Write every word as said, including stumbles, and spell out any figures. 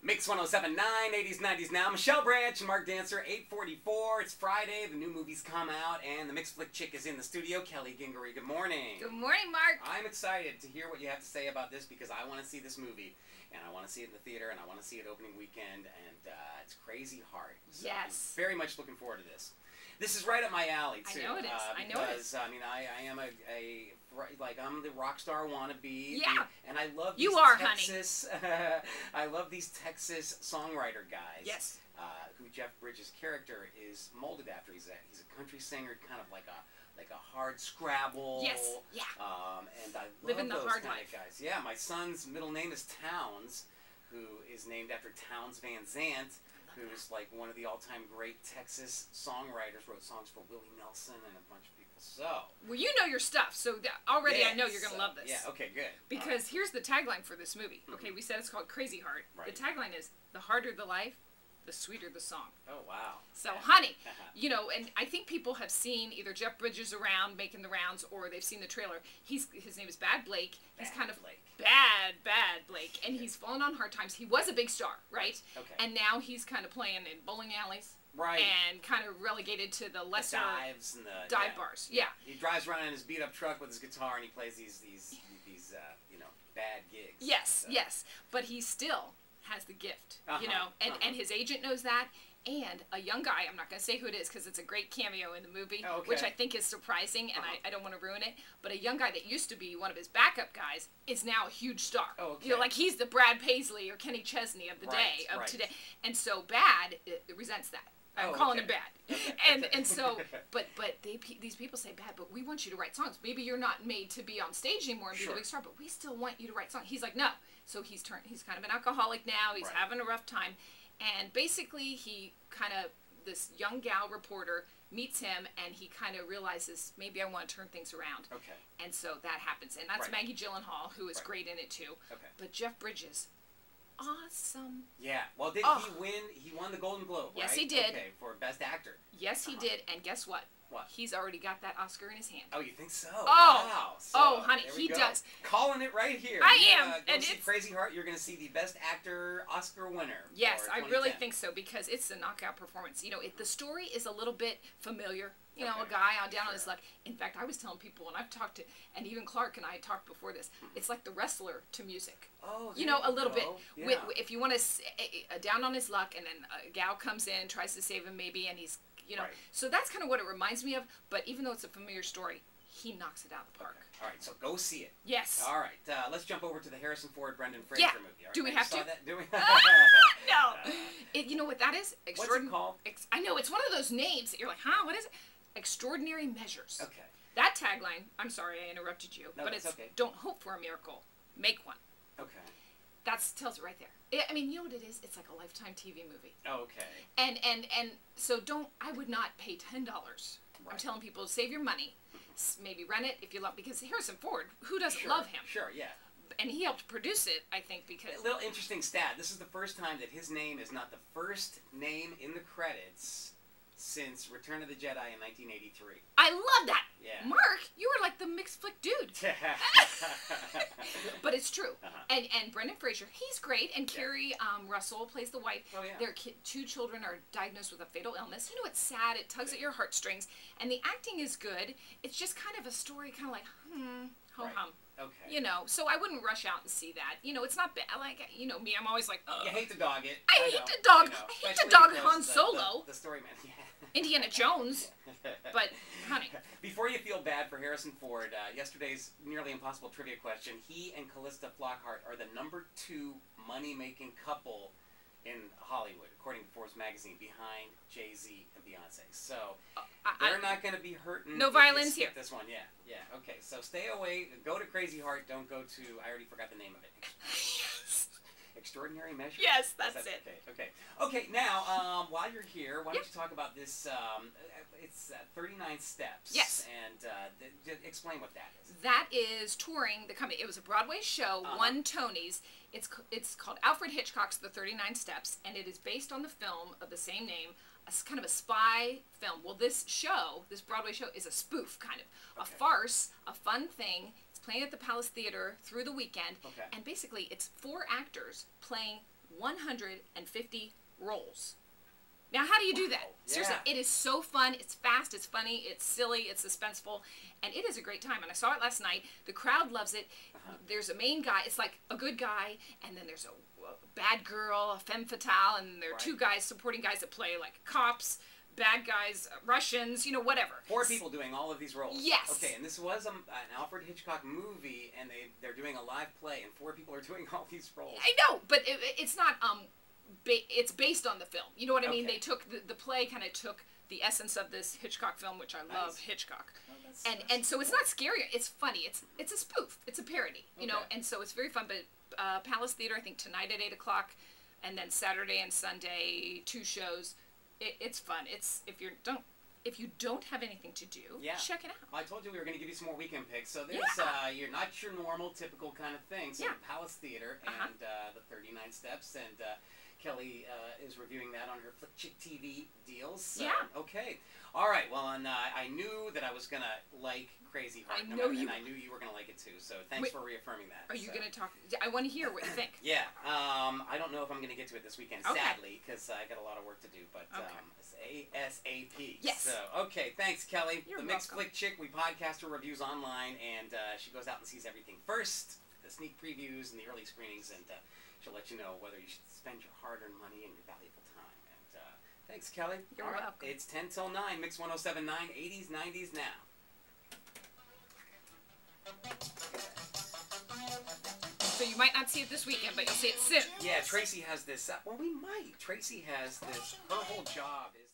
Mix one oh seven point nine, eighties, nineties now. Michelle Branch and Mark Dancer, eight forty-four. It's Friday. The new movie's come out, and the Mixed Flick Chick is in the studio. Kelly Gingery, good morning. Good morning, Mark. I'm excited to hear what you have to say about this because I want to see this movie, and I want to see it in the theater, and I want to see it opening weekend, and uh, it's Crazy Heart. So Yes. I'm very much looking forward to this. This is right up my alley, too. I know it is. Uh, I know it is. Because, I mean, I, I am a, a, like, I'm the rock star wannabe. Yeah. And I love You these are, Texas, I love these Texas songwriter guys. Yes. Uh, who Jeff Bridges' character is molded after. He's a, he's a country singer, kind of like a, like a hard Scrabble. Yes. Yeah. Um, and I love Living the those hard kind life. of guys. Yeah, my son's middle name is Towns, who is named after Towns Van Zandt, who's like one of the all-time great Texas songwriters, wrote songs for Willie Nelson and a bunch of people. So, Well, you know your stuff, so th- already yeah, I know you're going to so- love this. Yeah, okay, good. Because All here's the tagline for this movie. Mhm. Okay, we said it's called Crazy Heart. Right. The tagline is, the harder the life, the sweeter the song. right. Oh, wow. So, Yeah. honey, you know, and I think people have seen either Jeff Bridges around making the rounds or they've seen the trailer. He's His name is Bad Blake. He's Bad kind of Blake. bad, bad Blake. And he's fallen on hard times. He was a big star, right? Okay. And now he's kind of playing in bowling alleys. Right. And kind of relegated to the The lesser dives and the dive yeah. bars. Yeah. He drives around in his beat up truck with his guitar and he plays these these these uh, you know bad gigs. Yes, So- yes. But he still has the gift, Uh-huh, you know, and, uh-huh. and his agent knows that. And a young guy, I'm not going to say who it is because it's a great cameo in the movie, Oh, okay. which I think is surprising, and Uh-huh. I, I don't want to ruin it. But a young guy that used to be one of his backup guys is now a huge star. Oh, okay. You know, like he's the Brad Paisley or Kenny Chesney of the Right, day, of right. today. And so Bad it, it resents that. I'm Oh, calling okay. him Bad. Okay, And okay. and so, but but they pe- these people say, Bad, but we want you to write songs. Maybe you're not made to be on stage anymore and be Sure. the big star, but we still want you to write songs. He's like, no. So he's turned. He's kind of an alcoholic now. He's Right. having a rough time, and basically he kind of this young gal reporter meets him, and he kind of realizes maybe I want to turn things around. Okay. And so that happens, and that's Right. Maggie Gyllenhaal, who is Right. great in it too. Okay. But Jeff Bridges, awesome. Yeah. Well, did Oh. he win? He won the Golden Globe, Yes, right? he did. Okay, for Best Actor. Yes, he Uh-huh. did, and guess what? What? He's already got that Oscar in his hand. Oh, you think so? Oh. Wow. So, Oh, honey, there we he go. does. Calling it right here. I You, am, Uh, go and see it's- Crazy Heart. You're going to see the Best Actor Oscar winner. Yes, for I really twenty ten. think so because it's a knockout performance. You know, it, the story is a little bit familiar. You know, Okay. a guy on down on his Sure. luck. In fact, I was telling people, and I've talked to, and even Clark and I talked before this. It's like The Wrestler to music. Oh, You there know, a little bit. go. Yeah. Wi- If you want to, uh, down on his luck, and then a gal comes in, tries to save him, maybe, and he's, you know, Right. so that's kind of what it reminds me of. But even though it's a familiar story, he knocks it out of the park. All right, so go see it. Yes. All right, uh, let's jump over to the Harrison Ford, Brendan Fraser Yeah. movie. All right, Do we now you have saw to? That? Do we? No. It, you know what that is? What's it Extraordin- called? Ex- I know it's one of those names that you're like, huh? What is it? Extraordinary Measures. Okay. That tagline. I'm sorry, I interrupted you, No, but that's it's okay. don't hope for a miracle, make one. Okay. That tells it right there. I I mean, you know what it is? It's like a Lifetime T V movie. Okay. And and and so don't. I would not pay ten dollars. I'm Right. telling people to save your money. S- Maybe rent it if you love, because Harrison Ford, who doesn't Sure, love him? Sure, yeah. And he helped produce it, I think, because A little interesting stat. This is the first time that his name is not the first name in the credits since Return of the Jedi in nineteen eighty-three. I love that. Yeah. Mark, you were like the mixed flick dude. But it's true. Uh-huh. And and Brendan Fraser, he's great, and Yeah. Carrie um, Russell plays the wife. Oh, yeah. Their ki- two children are diagnosed with a fatal illness. You know, it's sad. It tugs at your heartstrings, and the acting is good. It's just kind of a story, kind of like hmm, ho Right. hum. Okay. You know, so I wouldn't rush out and see that. You know, it's not bad. Like, you know, me, I'm always like, ugh. You hate to dog it. I hate know, to dog- know, I hate to especially dog because Han the- Solo. The, the story man. Yeah. Indiana Jones. But, honey. Before you feel bad for Harrison Ford, uh, yesterday's nearly impossible trivia question: he and Callista Flockhart are the number two money-making couple in Hollywood, according to Forbes magazine, behind Jay-Z and Beyonce. So I, I, they're not going to be hurting. No if you violins skip here. This one, yeah, yeah. Okay, so stay away. Go to Crazy Heart. Don't go to. I already forgot the name of it. Extraordinary Measures? Yes, Is that's that- it. Okay, okay. Okay, now, um, while you're here, why don't Yep. you talk about this, um, it's uh, thirty-nine Steps. Yes. And uh, th- th- explain what that is. That is touring the company. It was a Broadway show, Uh-huh. won Tonys. It's c- it's called Alfred Hitchcock's The thirty-nine Steps, and it is based on the film of the same name, a s kind of a spy film. Well, this show, this Broadway show, is a spoof, kind of. A Okay. farce, a fun thing. It's playing at the Palace Theater through the weekend. Okay. And basically, it's four actors playing one hundred fifty rolls. Now, how do you do that? Wow. Seriously, Yeah. it is so fun. It's fast, it's funny, it's silly, it's suspenseful, and it is a great time. And I saw it last night. The crowd loves it. Uh-huh. There's a main guy. It's like a good guy, and then there's a, a bad girl, a femme fatale, and there are Right. two guys, supporting guys that play like cops, bad guys, uh, Russians, you know, whatever. Four people doing all of these roles. Yes. Okay, and this was a, an Alfred Hitchcock movie, and they they're doing a live play, and four people are doing all these roles. I know, but it, it's not. Um, ba- it's based on the film. You know what I mean? Okay. They took the, the play, kind of took the essence of this Hitchcock film, which I love. Nice. Hitchcock, Oh, that's- and that's and so it's cool. not scary. It's funny. It's it's a spoof. It's a parody. You know, Okay. and so it's very fun. But uh, Palace Theater, I think tonight at eight o'clock, and then Saturday and Sunday two shows. It, it's fun. It's if you don't if you don't have anything to do, Yeah. check it out. I told you we were going to give you some more weekend picks. So there's Yeah. uh, you're not your normal, typical kind of thing. So Yeah. the Palace Theater Uh-huh. and uh, the thirty-nine Steps, and uh, Kelly uh, is reviewing that on her Flick Chick T V deals. So, Yeah. Okay. All right. Well, and uh, I knew that I was going to like Crazy Heart. I no know matter- you- And I knew you were going to like it too. So thanks Wait, for reaffirming that. Are you So. gonna talk? I want to hear what you think. Yeah, um, I don't know if I'm going to get to it this weekend, Okay. sadly, because I got a lot of work to do, but Okay. um, it's ASAP. Yes. So, okay, thanks, Kelly. You're the Mixed welcome. Flick Chick, we podcast her reviews online, and uh, she goes out and sees everything first, the sneak previews and the early screenings, and uh, she'll let you know whether you should spend your hard-earned money and your valuable time. And uh, thanks, Kelly. You're All right, welcome. It's ten till nine, Mix one oh seven point nine, eighties, nineties now. So you might not see it this weekend, but you'll see it soon. Yeah, Tracy has this. Uh, well, we might. Tracy has this. Her whole job is.